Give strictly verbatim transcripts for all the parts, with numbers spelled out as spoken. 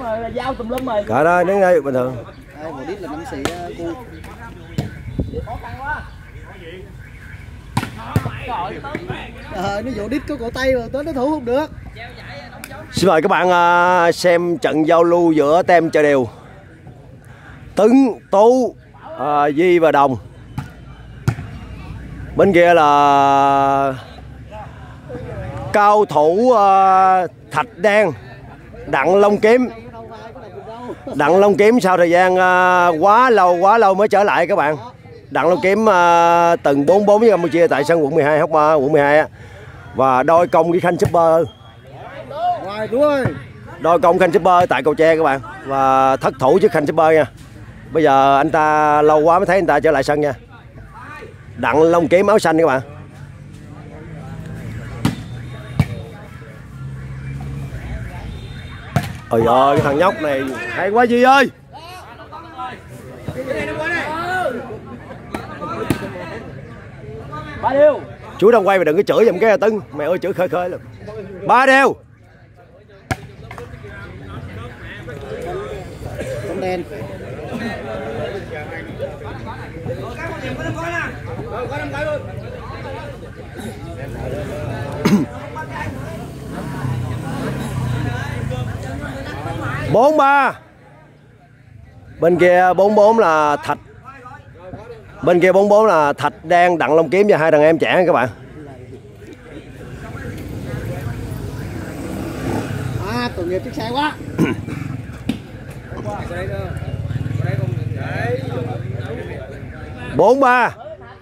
rồi, dao tùm lum rồi. Cả đó, đứng đây bình thường. Đây, một đít là năm xì cu. Khó khăn quá. Trời, nó vỗ đít có cổ tay rồi, tới nó thủ không được. Xin mời các bạn uh, xem trận giao lưu giữa tem Chợ Đều Tấn, Tú, uh, Di và Đồng. Bên kia là cao thủ uh, Thạch Đen, Đặng Long Kiếm. Đặng Long Kiếm sau thời gian uh, quá lâu quá lâu mới trở lại các bạn. Đặng Long Kiếm uh, từng bốn bốn với Campuchia tại sân quận mười hai, Hóc uh, quận mười hai á. Và đôi công với Khanh Super. Đôi công Khanh Super tại Cầu Tre các bạn. Và thất thủ trước Khanh Super nha. Bây giờ anh ta lâu quá mới thấy anh ta trở lại sân nha. Đặng Long Kiếm áo xanh các bạn. Ôi ơi, cái thằng nhóc này hay quá Duy ơi. Ba điều. Chú đang quay mà đừng có chửi giùm cái Tấn. Mẹ ơi chửi khơi khơi lắm. Ba đều. Tấm đen. Bốn ba. Bên kia bốn bốn là Thạch. Bên kia bốn bốn là Thạch Đen, Đặng Long Kiếm và hai thằng em trẻ các bạn. À, tội nghiệp chiếc xe quá. Bốn ba.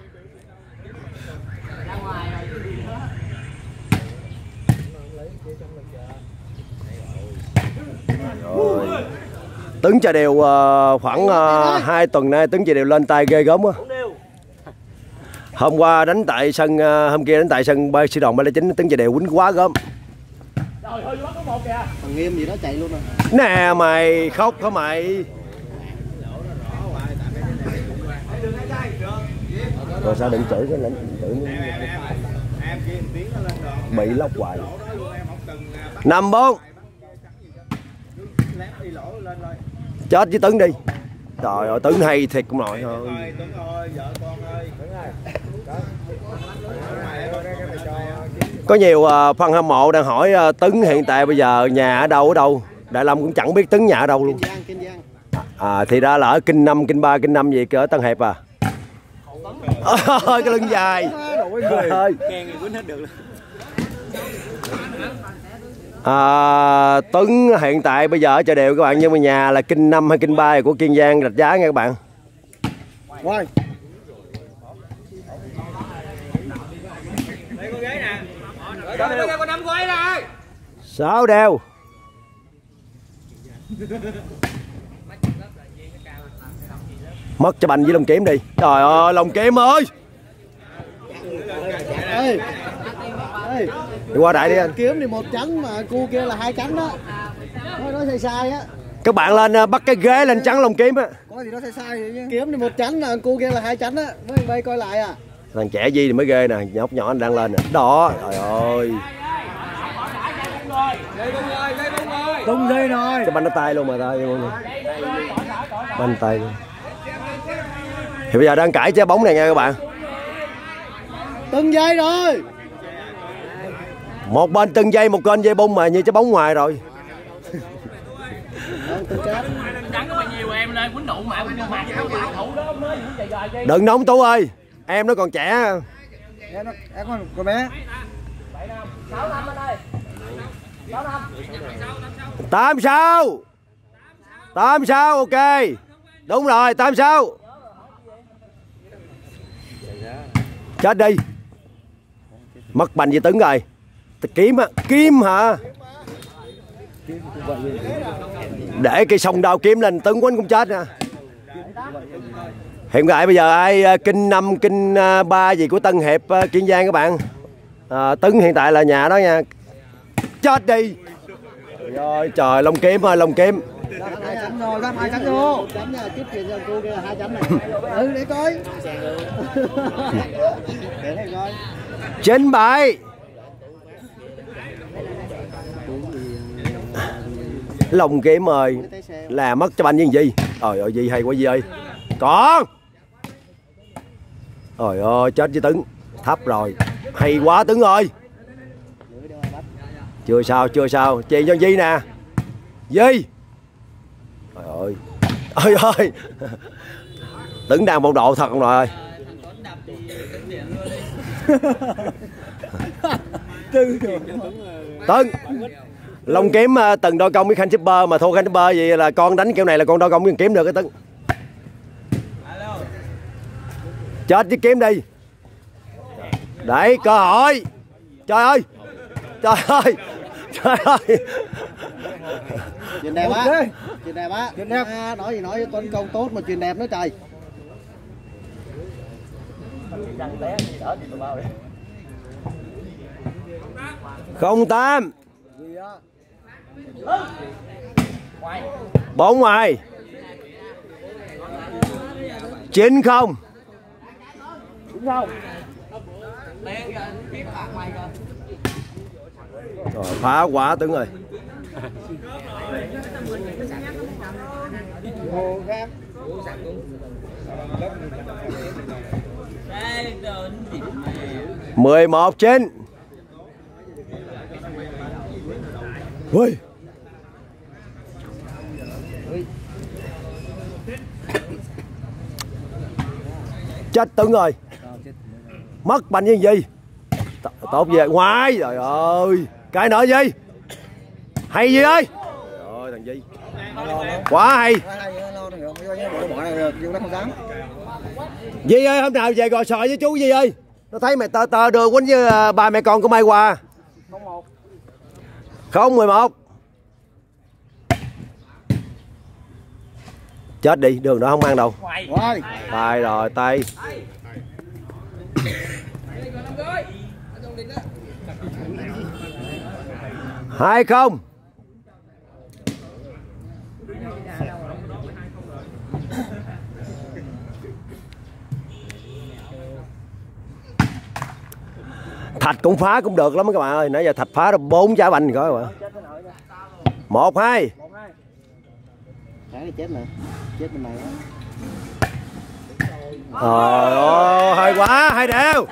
Tấn Chợ Đều uh, khoảng uh, hai tuần nay Tấn Chợ Đều lên tay ghê gớm quá. Hôm qua đánh tại sân uh, hôm kia đánh tại sân bay Sư Đồng ba lẻ chín, Tấn Chợ Đều quýnh quá gớm. Thằng Nghiêm gì đó chạy luôn rồi. Nè mày khóc hả mày? Rồi sao đừng chửi cái lãnh chửi bị lóc hoài. Năm bốn. Chết với Tấn đi. Trời ơi Tấn hay thiệt cũng nội thôi. Có nhiều uh, fan hâm mộ đang hỏi uh, Tấn hiện tại bây giờ nhà ở đâu ở đâu. Đại Lâm cũng chẳng biết Tấn nhà ở đâu luôn. À thì ra là ở Kinh Năm, Kinh Ba, Kinh Năm gì ở Tân Hiệp à. Ôi cái lưng dài. Ơi. À, Tấn hiện tại bây giờ ở Chợ Đều các bạn, nhưng mà nhà là Kinh Năm hay Kinh Ba của Kiên Giang Rạch Giá nha các bạn. Quay. Sáu đeo. Mất cho bành với Long Kiếm đi. Trời ơi Long Kiếm ơi. Ê. Ê. Đi qua đại đi anh. Kiếm thì một chắn mà cu kia là hai chắn đó. Nói nói sai sai á. Các bạn lên bắt cái ghế lên trắng Long Kiếm á. Có gì đó sai sai vậy chứ. Kiếm thì một chắn là cu kia là hai chắn á. Mấy bay coi lại à. Thằng trẻ Di thì mới ghê nè, nhóc nhỏ anh đang lên nè. Đó, trời ơi. Tung dây rồi. Cái banh nó tay luôn mà tay luôn. Banh tay luôn. Thì bây giờ đang cãi trái bóng này nha các bạn. Từng dây rồi. Một bên từng dây, một bên dây bung mà như trái bóng ngoài rồi. Đừng nóng Tú ơi, em nó còn trẻ. Em còn con bé. Tám sao. Tám sao ok. Đúng rồi, tám sao. Chết đi. Mất bành với Tấn rồi. Kiếm á, kiếm hả? Để cây sông đao kiếm lên Tấn quánh cũng chết nha. Hiện tại bây giờ ai Kinh Năm, Kinh Ba gì của Tân Hiệp, Kiên Giang các bạn. À, Tấn hiện tại là nhà đó nha. Chết đi. Rồi trời Long Kiếm ơi, Long Kiếm. Hai chấm rồi, đáp hai chấm vô. Chấm nha, tiếp tiền cho cô kia hai chấm này. Ừ để coi. Để này coi. Chín bảy. Lồng kiếm ơi, là mất cho anh với gì. Trời ơi gì hay quá gì ơi. Còn. Trời ơi chết với Tấn. Thấp rồi. Hay quá Tấn ơi. Chưa sao, chưa sao. Chuyền cho Di nè. Di. Trời ơi. Ôi ơi. Tấn đang bóng độ thật không rồi ơi. Tấn. Long kiếm từng đôi công với Khanh Super mà thua Khanh Super gì là con đánh kiểu này là con đôi công với kiếm được cái Tấn. Chết với kiếm đi. Đấy cơ hội. Trời ơi. Trời ơi. Trời ơi. Chuyền đẹp á. Chuyền đẹp á. Chuyền đẹp. À, nói gì nói với Tuấn công tốt mà chuyền đẹp nữa trời. Không tám. Bốn ngoài. Chín không. Rồi, phá quả Tuấn ơi. Mười một chín. Ui. Chết Tuấn rồi. Mất banh với gì. Tốt về ngoài. Trời ơi. Cái nữa gì. Hay gì ơi. Trời ơi thằng Di. Quá hay. Di ơi hôm nào về gò sòi với chú Di ơi. Nó thấy mày tờ tờ đường quýnh với ba mẹ con của Mai Hòa. Không mười một. Chết đi, đường đó không ăn đâu. Tay rồi, tay. Hai không. Thạch cũng phá cũng được lắm các bạn ơi. Nãy giờ Thạch phá được bốn trái banh rồi các bạn. Một hai. Cái chết nè. Chết bên này. Trời ơi, hay quá, hay đều.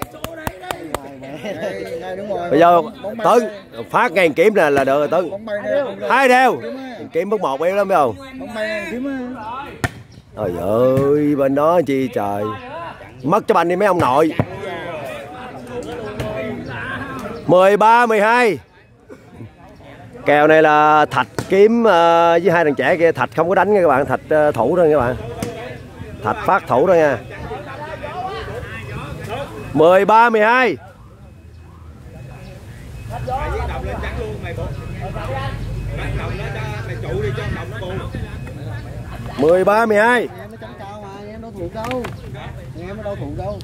Bây giờ Tấn phát ngang kiếm này là được rồi Tấn. Hai đều. Kiếm mất một yếu lắm phải không? Trời ơi, bên đó chi trời. Mất cho banh đi mấy ông nội. Mười ba mười hai. Kèo này là Thạch kiếm uh, với hai thằng trẻ kia. Thạch không có đánh nha các bạn. Thạch uh, thủ thôi các bạn. Thạch phát thủ thôi nha. Mười ba mười hai. Mười ba mười hai. Em đâu thủ đâu. Em đâu thủ đâu.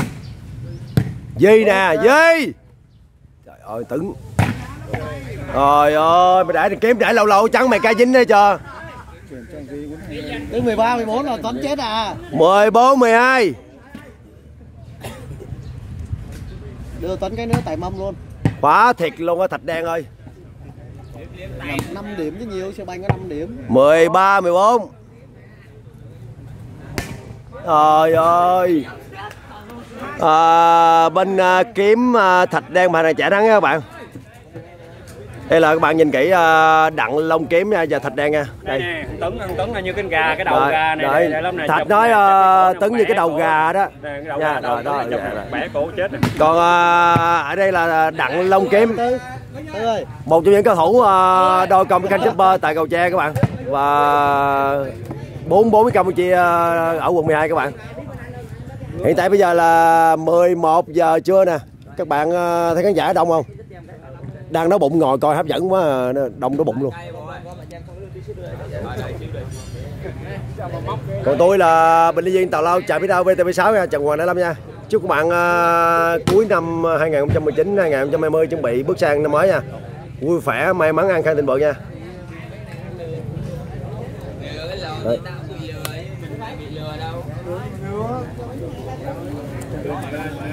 Di nè, Di. Trời ơi Tấn. Trời ơi, mày để kiếm để lâu lâu trắng mày ca dính đấy cho. Tới mười ba mười bốn là Tuấn chết à. Mười bốn mười hai. Đưa Tuấn cái nữa tại mâm luôn. Quá thiệt luôn á Thạch Đen ơi. năm điểm chứ nhiều, xe banh có năm điểm. Mười ba mười bốn. Trời ơi. À, bên à, kiếm à, Thạch Đen mà này trẻ thắng các bạn. Đây là các bạn nhìn kỹ uh, Đặng Long Kiếm nha và Thạch Đen nha. Đây. Đây nè, Tuấn ăn Tuấn là như cánh gà, cái đầu Rồi, gà này, đây. đây, đây, này Thạch nói uh, Tuấn như cái đầu gà đó. Đây, cái đầu Nha, gà, đầu rồi, đó, đó, dạ, bẻ cổ chết rồi. Còn uh, ở đây là Đặng Long Kiếm. Tư. Tư ơi. Một trong những cầu thủ uh, đôi công với Khanh Super tại Cầu Tre các bạn. Và bốn bốn với Campuchia uh, ở quận mười hai các bạn. Hiện tại bây giờ là mười một giờ trưa nè. Các bạn uh, thấy khán giả đông không? Đang nói bụng ngồi coi hấp dẫn quá, đông nó bụng luôn. Còn tôi là bình luận viên Tào Lao chạy biết đâu vê tê vê sáu nha, Trần Hoàng Đại Lâm nha. Chúc các bạn uh, cuối năm hai nghìn không trăm mười chín hai nghìn không trăm hai mươi chuẩn bị bước sang năm mới nha. Vui vẻ, may mắn, an khang thịnh vượng nha. Đấy. Bị lừa đâu.